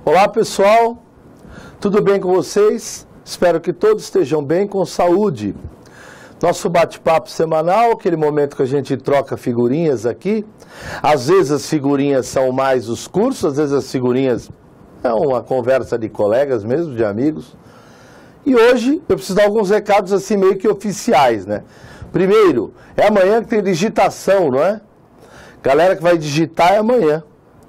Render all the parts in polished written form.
Olá pessoal, tudo bem com vocês? Espero que todos estejam bem, com saúde. Nosso bate-papo semanal, aquele momento que a gente troca figurinhas aqui. Às vezes as figurinhas são mais os cursos, às vezes as figurinhas é uma conversa de colegas mesmo, de amigos. E hoje eu preciso dar alguns recados assim meio que oficiais, né? Primeiro, é amanhã que tem digitação, não é? Galera que vai digitar é amanhã.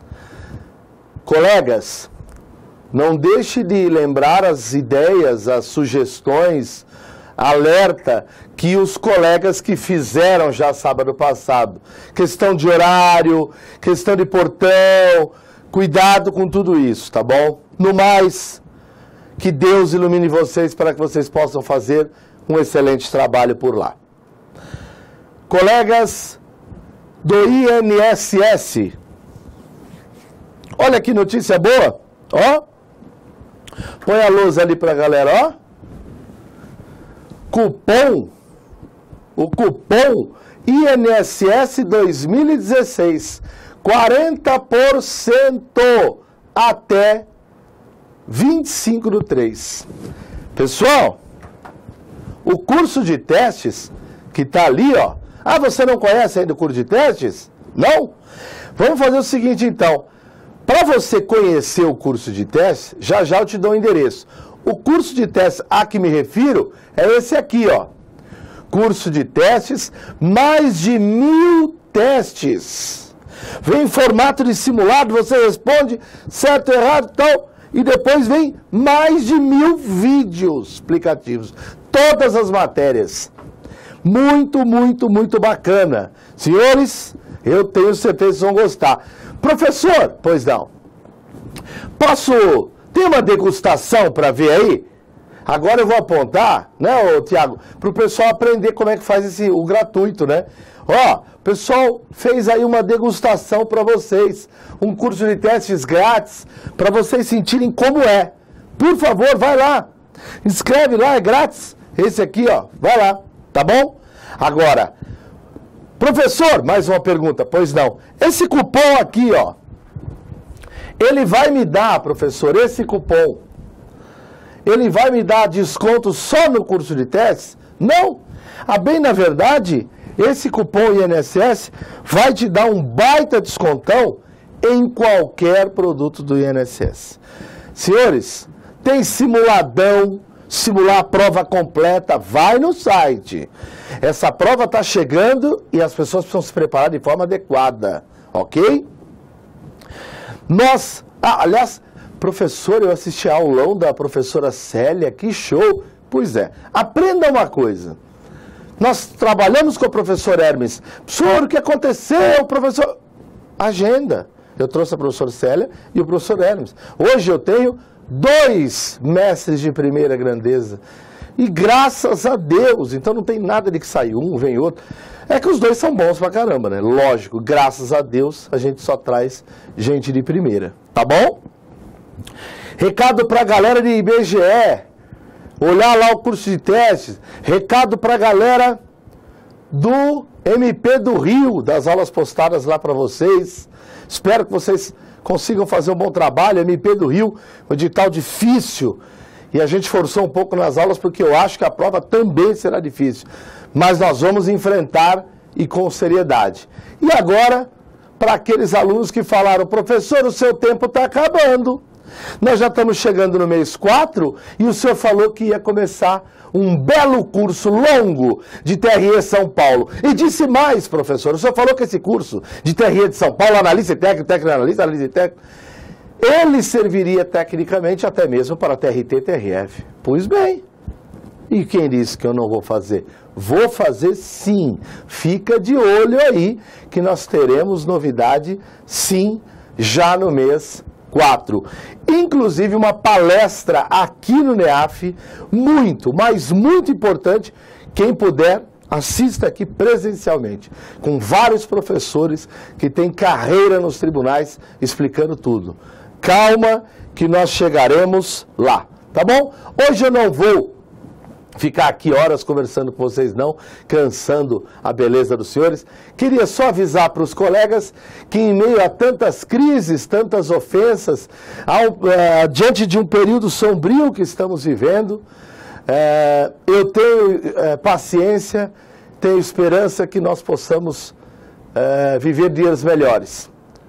Colegas, não deixe de lembrar as ideias, as sugestões, alerta que os colegas que fizeram já sábado passado. Questão de horário, questão de portão, cuidado com tudo isso, tá bom? No mais, que Deus ilumine vocês para que vocês possam fazer um excelente trabalho por lá. Colegas do INSS, olha que notícia boa, ó. Põe a luz ali para a galera, ó. O cupom INSS 2016, 40% até 25/3. Pessoal, o curso de testes que está ali, ó. Ah, você não conhece ainda o curso de testes? Não? Vamos fazer o seguinte então. Para você conhecer o curso de testes, já eu te dou o endereço. O curso de testes a que me refiro é esse aqui, ó. Curso de testes, mais de 1000 testes. Vem em formato de simulado, você responde certo, errado e tal. E depois vem mais de 1000 vídeos explicativos. Todas as matérias. Muito, muito, muito bacana. Senhores, eu tenho certeza que vocês vão gostar. Professor, pois não. Posso ter uma degustação para ver aí? Agora eu vou apontar, né, Tiago, para o pessoal aprender como é que faz o gratuito, né? Ó, o pessoal fez aí uma degustação para vocês, um curso de testes grátis, para vocês sentirem como é. Por favor, vai lá, inscreve lá, é grátis. Esse aqui, ó, vai lá, tá bom? Agora, professor, mais uma pergunta, pois não. Esse cupom aqui, ó, ele vai me dar, professor, esse cupom, ele vai me dar desconto só no curso de testes? Não. Bem, na verdade, esse cupom INSS vai te dar um baita descontão em qualquer produto do INSS. Senhores, tem simuladão, simular a prova completa, vai no site. Essa prova está chegando e as pessoas precisam se preparar de forma adequada, ok? Aliás, professor, eu assisti a aulão da professora Célia, que show! Pois é, aprenda uma coisa. Nós trabalhamos com o professor Hermes. Professor, o que aconteceu, professor? Agenda. Eu trouxe a professora Célia e o professor Hermes. Hoje eu tenho 2 mestres de primeira grandeza. E graças a Deus, então não tem nada de que sair um, vem outro. É que os 2 são bons pra caramba, né? Lógico, graças a Deus, a gente só traz gente de primeira. Tá bom? Recado pra galera de IBGE. Olhar lá o curso de testes. Recado pra galera do MP do Rio, das aulas postadas lá pra vocês. Espero que vocês consigam fazer um bom trabalho. MP do Rio, um edital difícil. E a gente forçou um pouco nas aulas porque eu acho que a prova também será difícil. Mas nós vamos enfrentar e com seriedade. E agora, para aqueles alunos que falaram, professor, o seu tempo está acabando. Nós já estamos chegando no mês 4 e o senhor falou que ia começar um belo curso longo de TRE São Paulo. E disse mais, professor, o senhor falou que esse curso de TRE de São Paulo, analista técnico, técnico-analista, analista técnico, ele serviria tecnicamente até mesmo para TRT e TRF. Pois bem, e quem disse que eu não vou fazer? Vou fazer sim. Fica de olho aí que nós teremos novidade sim já no mês 4. Inclusive uma palestra aqui no NEAF, muito, mas muito importante. Quem puder, assista aqui presencialmente, com vários professores que têm carreira nos tribunais explicando tudo. Calma que nós chegaremos lá, tá bom? Hoje eu não vou ficar aqui horas conversando com vocês não, cansando a beleza dos senhores. Queria só avisar para os colegas que em meio a tantas crises, tantas ofensas, diante de um período sombrio que estamos vivendo, eu tenho paciência, tenho esperança que nós possamos viver dias melhores.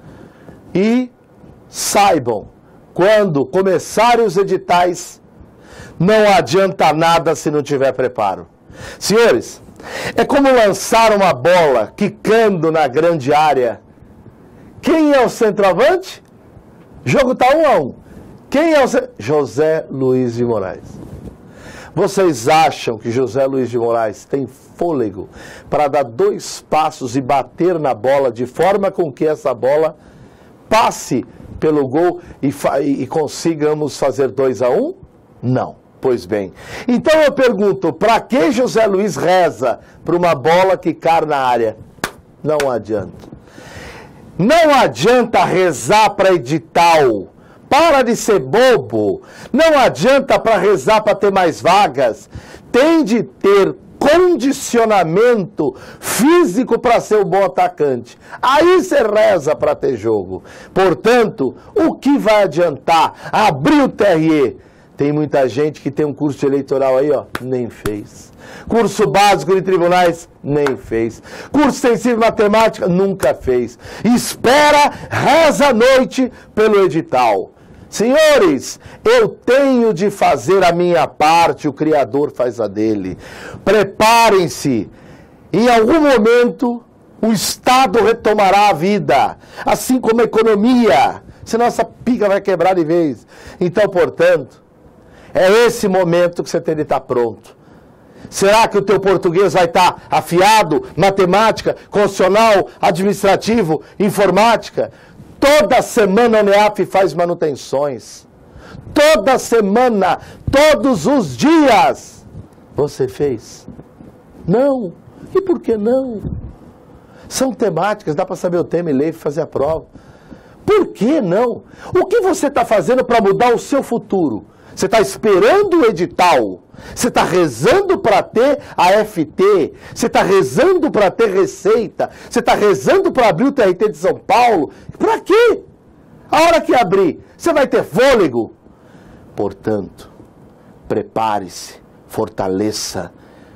E saibam, quando começarem os editais, não adianta nada se não tiver preparo. Senhores, é como lançar uma bola quicando na grande área. Quem é o centroavante? O jogo está 1-1. Quem é o José Luiz de Moraes. Vocês acham que José Luiz de Moraes tem fôlego para dar 2 passos e bater na bola de forma com que essa bola passe pelo gol e consigamos fazer 2-1? Não. Pois bem, então eu pergunto, para que José Luiz reza para uma bola quicar na área? Não adianta. Não adianta rezar para edital. Para de ser bobo. Não adianta para rezar para ter mais vagas. Tem de ter condicionamento físico para ser um bom atacante. Aí você reza para ter jogo. Portanto, o que vai adiantar abrir o TRE? Tem muita gente que tem um curso eleitoral aí, ó, nem fez. Curso básico de tribunais, nem fez. Curso extensivo de matemática, nunca fez. Espera, reza à noite pelo edital. Senhores, eu tenho de fazer a minha parte, o Criador faz a dele. Preparem-se. Em algum momento, o Estado retomará a vida, assim como a economia. Senão essa pica vai quebrar de vez. Então, portanto, é esse momento que você tem de estar pronto. Será que o teu português vai estar afiado? Matemática, constitucional, administrativo, informática? Toda semana a UNEAP faz manutenções. Toda semana, todos os dias. Você fez? Não. E por que não? São temáticas, dá para saber o tema e ler e fazer a prova. Por que não? O que você está fazendo para mudar o seu futuro? Você está esperando o edital, você está rezando para ter a FT, você está rezando para ter receita, você está rezando para abrir o TRT de São Paulo. Para quê? A hora que abrir, você vai ter fôlego. Portanto, prepare-se, fortaleça,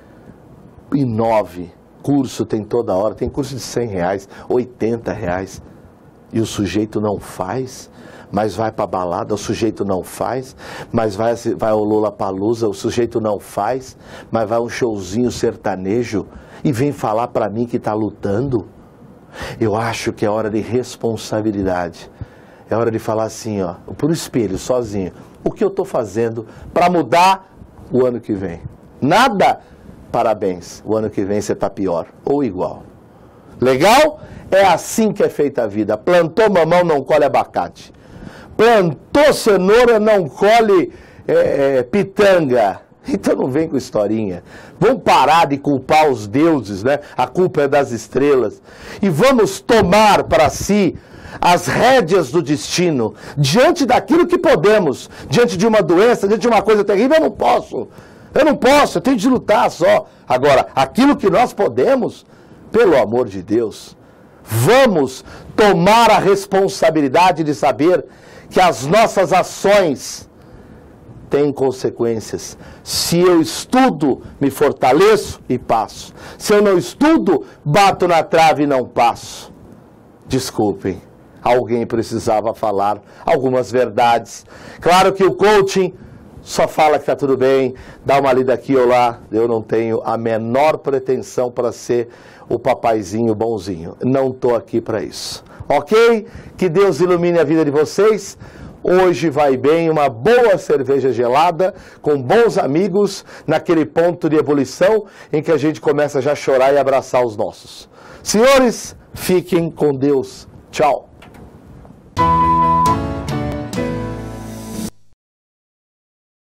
inove. Curso tem toda hora, tem curso de R$100, R$80, e o sujeito não faz. Mas vai para a balada, o sujeito não faz. Mas vai ao Lollapalooza, o sujeito não faz. Mas vai um showzinho sertanejo e vem falar para mim que está lutando. Eu acho que é hora de responsabilidade. É hora de falar assim, ó, por espelho, sozinho. O que eu estou fazendo para mudar o ano que vem? Nada? Parabéns. O ano que vem você está pior ou igual. Legal? É assim que é feita a vida. Plantou mamão, não colhe abacate. Plantou cenoura, não colhe pitanga. Então não vem com historinha. Vamos parar de culpar os deuses, né? A culpa é das estrelas. E vamos tomar para si as rédeas do destino, diante daquilo que podemos, diante de uma doença, diante de uma coisa terrível. Eu não posso, eu tenho de lutar só. Agora, aquilo que nós podemos, pelo amor de Deus, vamos tomar a responsabilidade de saber que as nossas ações têm consequências. Se eu estudo, me fortaleço e passo. Se eu não estudo, bato na trave e não passo. Desculpem, alguém precisava falar algumas verdades. Claro que o coaching só fala que está tudo bem, dá uma lida aqui ou lá. Eu não tenho a menor pretensão para ser o papaizinho bonzinho. Não estou aqui para isso. Ok? Que Deus ilumine a vida de vocês. Hoje vai bem uma boa cerveja gelada, com bons amigos, naquele ponto de ebulição em que a gente começa já a chorar e abraçar os nossos. Senhores, fiquem com Deus. Tchau.